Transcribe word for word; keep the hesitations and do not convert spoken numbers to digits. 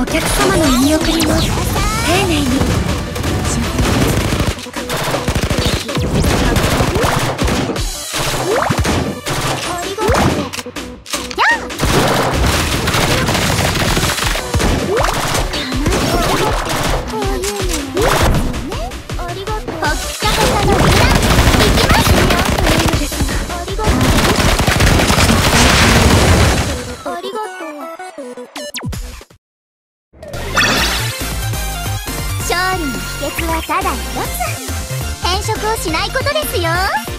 お客様の見送りを丁寧に。 勝利の秘訣はただ一つ、変色をしないことですよ。